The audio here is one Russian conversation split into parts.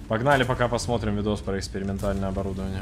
Погнали, пока посмотрим видос про экспериментальное оборудование.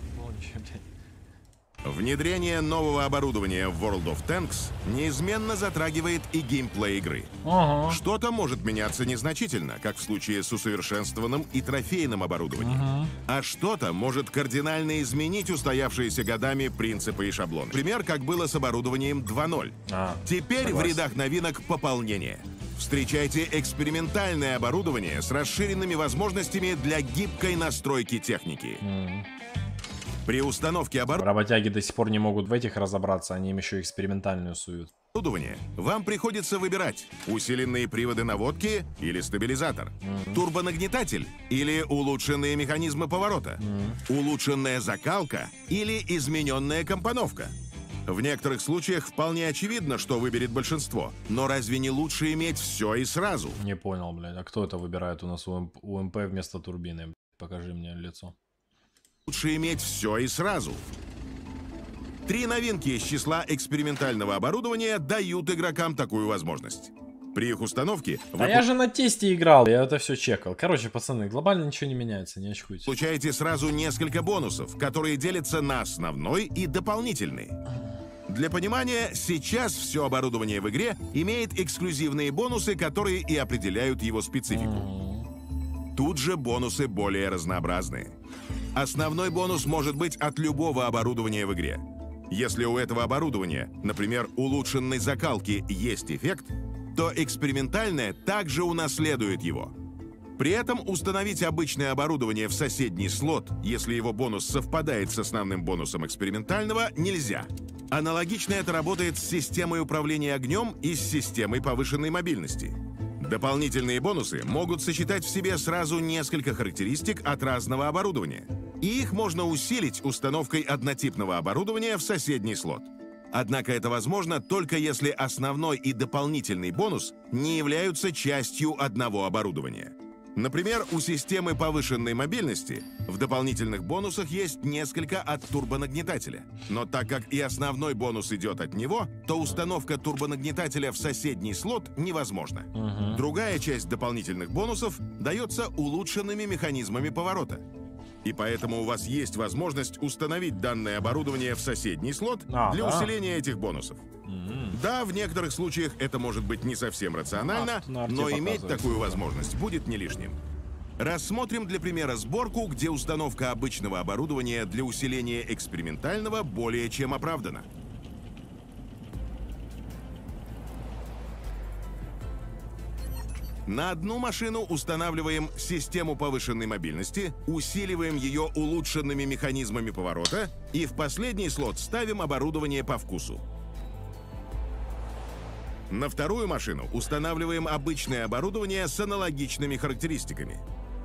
Внедрение нового оборудования в World of Tanks неизменно затрагивает и геймплей игры. Что-то может меняться незначительно, как в случае с усовершенствованным и трофейным оборудованием. А что-то может кардинально изменить устоявшиеся годами принципы и шаблоны. Например, как было с оборудованием 2.0. Теперь в рядах новинок пополнение. Встречайте экспериментальное оборудование с расширенными возможностями для гибкой настройки техники. При установке Работяги до сих пор не могут в этих разобраться, они им еще экспериментальную суют. Вам приходится выбирать усиленные приводы наводки или стабилизатор, турбонагнетатель или улучшенные механизмы поворота, улучшенная закалка или измененная компоновка. В некоторых случаях вполне очевидно, что выберет большинство, но разве не лучше иметь все и сразу? Не понял, блядь, а кто это выбирает у нас УМП вместо турбины? Покажи мне лицо. Лучше иметь все и сразу. 3 новинки из числа экспериментального оборудования дают игрокам такую возможность. При их установке вы... я же на тесте играл, я это все чекал. Короче, пацаны, глобально ничего не меняется, не очкуйте. Получаете сразу несколько бонусов, которые делятся на основной и дополнительный. Для понимания, сейчас все оборудование в игре имеет эксклюзивные бонусы, которые и определяют его специфику. Тут же бонусы более разнообразные. Основной бонус может быть от любого оборудования в игре. Если у этого оборудования, например, улучшенной закалки, есть эффект, то экспериментальное также унаследует его. При этом установить обычное оборудование в соседний слот, если его бонус совпадает с основным бонусом экспериментального, нельзя. Аналогично это работает с системой управления огнем и с системой повышенной мобильности. Дополнительные бонусы могут сочетать в себе сразу несколько характеристик от разного оборудования. И их можно усилить установкой однотипного оборудования в соседний слот. Однако это возможно только если основной и дополнительный бонус не являются частью одного оборудования. Например, у системы повышенной мобильности в дополнительных бонусах есть несколько от турбонагнетателя. Но так как и основной бонус идет от него, то установка турбонагнетателя в соседний слот невозможна. Другая часть дополнительных бонусов дается улучшенными механизмами поворота. И поэтому у вас есть возможность установить данное оборудование в соседний слот для усиления этих бонусов. Да, в некоторых случаях это может быть не совсем рационально, но иметь такую возможность будет не лишним. Рассмотрим для примера сборку, где установка обычного оборудования для усиления экспериментального более чем оправдана. На одну машину устанавливаем систему повышенной мобильности, усиливаем ее улучшенными механизмами поворота и в последний слот ставим оборудование по вкусу. На вторую машину устанавливаем обычное оборудование с аналогичными характеристиками.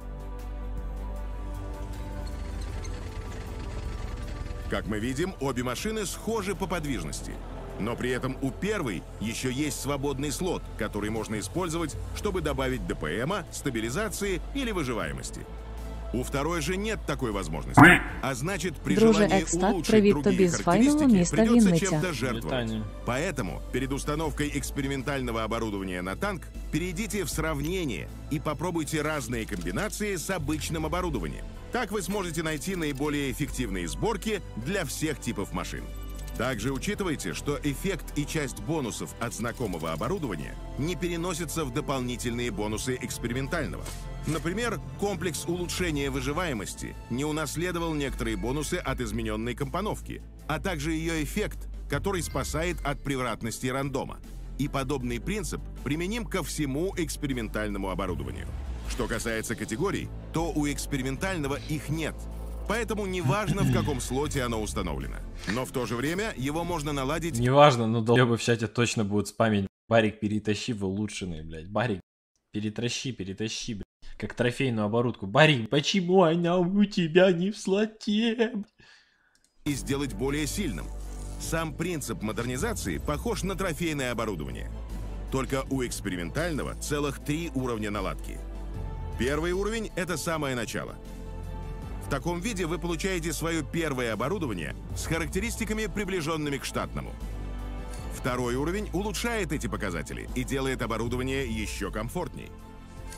Как мы видим, обе машины схожи по подвижности. Но при этом у первой еще есть свободный слот, который можно использовать, чтобы добавить ДПМа, стабилизации или выживаемости. У второй же нет такой возможности. А значит, при желании улучшить другие характеристики придется чем-то жертвовать. Поэтому перед установкой экспериментального оборудования на танк перейдите в сравнение и попробуйте разные комбинации с обычным оборудованием. Так вы сможете найти наиболее эффективные сборки для всех типов машин. Также учитывайте, что эффект и часть бонусов от знакомого оборудования не переносятся в дополнительные бонусы экспериментального. Например, комплекс улучшения выживаемости не унаследовал некоторые бонусы от измененной компоновки, а также ее эффект, который спасает от превратности рандома. И подобный принцип применим ко всему экспериментальному оборудованию. Что касается категорий, то у экспериментального их нет. Поэтому неважно, в каком слоте оно установлено. Но в то же время его можно наладить... Неважно, но долбоебы в чате точно будут спамить. Барик, перетащи в улучшенные, блядь. Барик, перетащи, блядь. Как трофейную оборудку. Барик, почему она у тебя не в слоте? И сделать более сильным. Сам принцип модернизации похож на трофейное оборудование. Только у экспериментального целых 3 уровня наладки. Первый уровень — это самое начало. В таком виде вы получаете свое первое оборудование с характеристиками, приближенными к штатному. Второй уровень улучшает эти показатели и делает оборудование еще комфортней.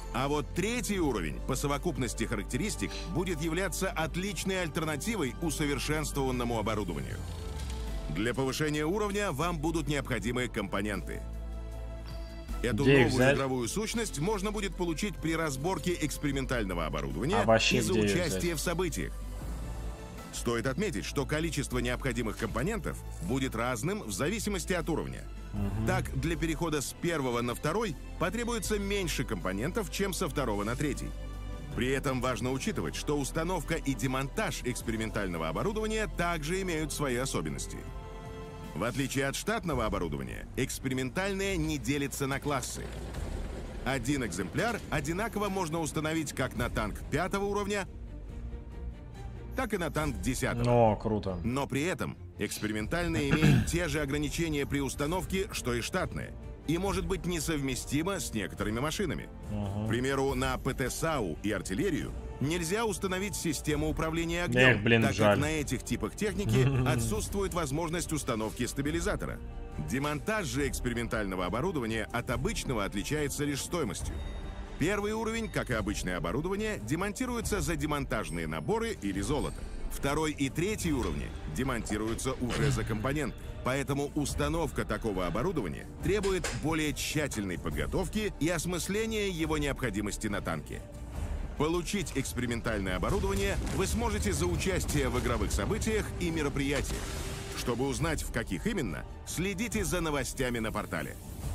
А вот третий уровень по совокупности характеристик будет являться отличной альтернативой усовершенствованному оборудованию. Для повышения уровня вам будут необходимы компоненты. Эту Где их новую взять? игровую сущность можно будет получить при разборке экспериментального оборудования А вообще и за где её участие в событиях. Стоит отметить, что количество необходимых компонентов будет разным в зависимости от уровня. Так, для перехода с первого на второй потребуется меньше компонентов, чем со второго на третий. При этом важно учитывать, что установка и демонтаж экспериментального оборудования также имеют свои особенности. В отличие от штатного оборудования, экспериментальное не делится на классы. Один экземпляр одинаково можно установить как на танк 5 уровня, так и на танк 10. О, круто. Но при этом экспериментальное имеет те же ограничения при установке, что и штатное, и может быть несовместимо с некоторыми машинами. К примеру, на ПТ-САУ и артиллерию нельзя установить систему управления огнем, Эх, блин, так жаль. как на этих типах техники отсутствует возможность установки стабилизатора. Демонтаж же экспериментального оборудования от обычного отличается лишь стоимостью. Первый уровень, как и обычное оборудование, демонтируется за демонтажные наборы или золото. Второй и третий уровни демонтируются уже за компоненты. Поэтому установка такого оборудования требует более тщательной подготовки и осмысления его необходимости на танке. Получить экспериментальное оборудование вы сможете за участие в игровых событиях и мероприятиях. Чтобы узнать, в каких именно, следите за новостями на портале.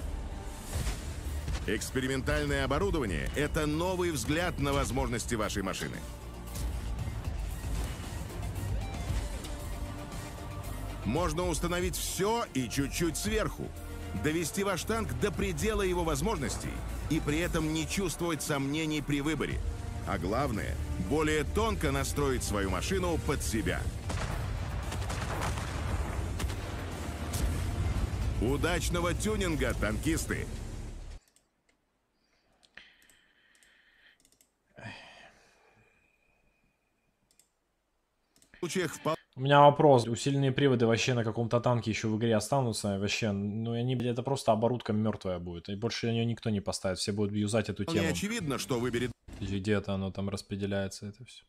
Экспериментальное оборудование – это новый взгляд на возможности вашей машины. Можно установить все и чуть-чуть сверху, довести ваш танк до предела его возможностей и при этом не чувствовать сомнений при выборе. А главное – более тонко настроить свою машину под себя. Удачного тюнинга, танкисты! У меня вопрос. Усиленные приводы вообще на каком-то танке еще в игре останутся? Вообще, ну они, блядь, это просто оборудка мертвая будет. И больше ее никто не поставит. Все будут юзать эту тему. Не очевидно, что выберет. Где-то оно там распределяется, это все.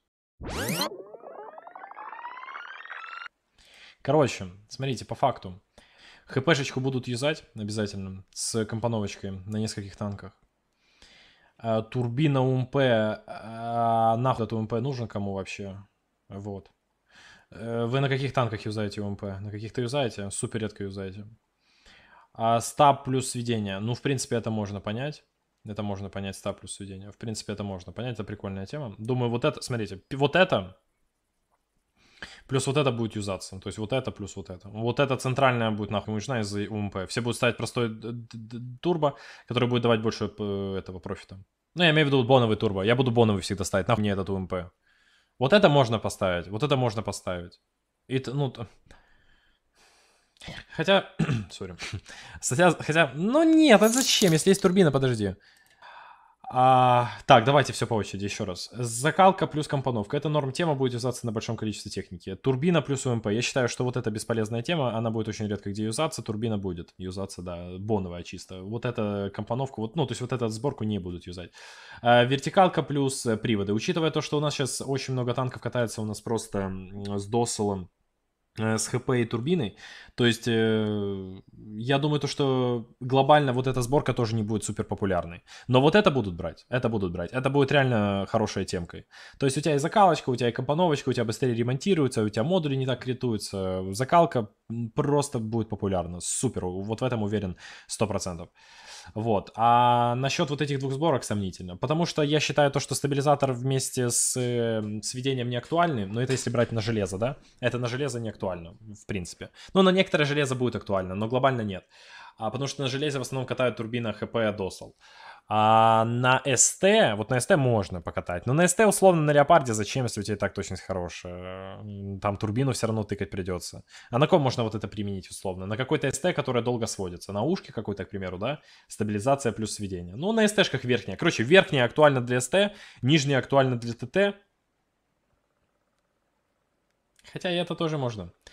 Короче, смотрите, по факту. ХПшечку будут юзать обязательно с компоновочкой на нескольких танках. Турбина УМП. Нахуй этот УМП нужен кому вообще? Вот. Вы на каких танках юзаете УМП? На каких-то юзаете? Супер редко юзаете. Стаб плюс сведение. Ну, в принципе, это можно понять. Это можно понять, стаб плюс сведение. В принципе, это можно понять. Это прикольная тема. Думаю, вот это, смотрите, вот это плюс вот это будет юзаться. То есть вот это плюс вот это. Вот это центральная будет нахуй нужна из-за УМП. Все будут ставить простой турбо, который будет давать больше этого профита. Ну, я имею в виду боновый турбо. Я буду боновый всегда ставить. Нахуй мне этот УМП. Вот это можно поставить. Вот это можно поставить. И, ну... Хотя... Сори. Хотя... Ну нет, а зачем? Если есть турбина, подожди. Так, давайте все по очереди еще раз. Закалка плюс компоновка. Это норм тема, будет юзаться на большом количестве техники. Турбина плюс УМП. Я считаю, что вот эта бесполезная тема, она будет очень редко где юзаться. Турбина будет юзаться, да, боновая чисто. Вот эта компоновку, вот, ну, то есть вот эту сборку не будут юзать. Вертикалка плюс приводы. Учитывая то, что у нас сейчас очень много танков катается у нас просто с досселом, с ХП и турбиной. То есть, я думаю, то, что глобально вот эта сборка тоже не будет супер популярной. Но вот это будут брать. Это будут брать. Это будет реально хорошей темкой. То есть, у тебя и закалочка, у тебя и компоновочка, у тебя быстрее ремонтируется, у тебя модули не так критуются. Закалка просто будет популярна. Супер. Вот в этом уверен 100%. Вот. А насчет вот этих двух сборок сомнительно. Потому что я считаю то, что стабилизатор вместе с сведением не актуальный. Но это если брать на железо, да? Это на железо не актуально, в принципе. Ну, на некоторое железо будет актуально, но глобально нет. Потому что на железе в основном катают турбина ХП досал. А на СТ, вот на СТ можно покатать. Но на СТ условно на Леопарде зачем, если у тебя и так точность хорошая? Там турбину все равно тыкать придется. А на ком можно вот это применить условно? На какой-то СТ, которая долго сводится. На ушке какой-то, к примеру, да? Стабилизация плюс сведение. Ну, на СТшках верхняя. Короче, верхняя актуальна для СТ, нижняя актуальна для ТТ. Хотя и это тоже можно.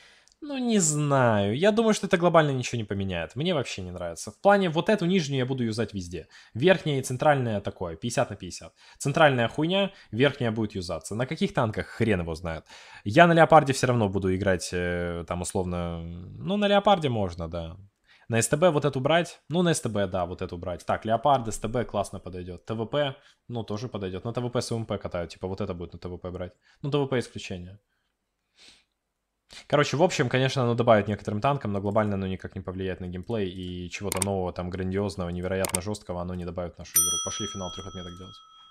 Ну, не знаю. Я думаю, что это глобально ничего не поменяет. Мне вообще не нравится. В плане вот эту нижнюю я буду юзать везде. Верхняя и центральная такое, 50 на 50. Центральная хуйня, верхняя будет юзаться. На каких танках хрен его знает. Я на Леопарде все равно буду играть, там условно... Ну, на Леопарде можно, да. На СТБ вот эту брать? Ну, на СТБ, да, вот эту брать. Так, Леопард, СТБ классно подойдет. ТВП, ну, тоже подойдет. На ТВП с УМП катают, типа вот это будет на ТВП брать. Ну, ТВП исключение. Короче, в общем, конечно, оно добавит некоторым танкам, но глобально оно никак не повлияет на геймплей, и чего-то нового, там, грандиозного, невероятно жесткого оно не добавит в нашу игру. Пошли финал 3 отметок делать.